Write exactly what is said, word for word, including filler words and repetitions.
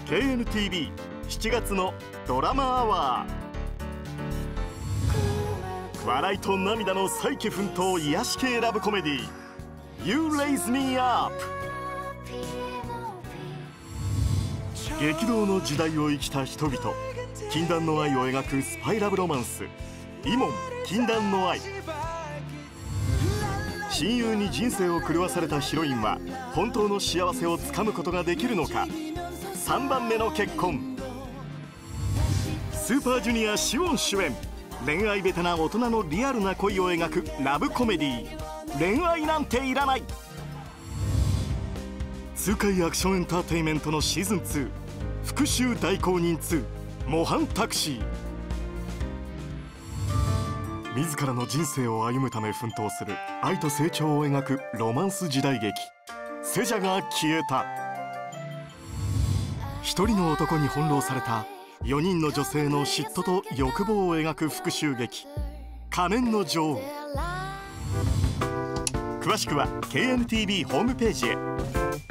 ケーエヌティービーしちがつのドラマアワー。笑いと涙の再起奮闘癒し系ラブコメディー You Raise Me Up。 激動の時代を生きた人々、禁断の愛を描くスパイラブロマンス「イモン禁断の愛」。親友に人生を狂わされたヒロインは本当の幸せをつかむことができるのか。さんばんめの結婚。スーパージュニアシオン主演、恋愛ベタな大人のリアルな恋を描くラブコメディー「恋愛なんていらない」。痛快アクションエンターテインメントのシーズンツー「復讐代行人ツー模範タクシー」。自らの人生を歩むため奮闘する愛と成長を描くロマンス時代劇「セジャが消えた」。一人の男に翻弄されたよにんの女性の嫉妬と欲望を描く復讐劇「仮面の女王」。詳しくは ケーエヌティービー ホームページへ。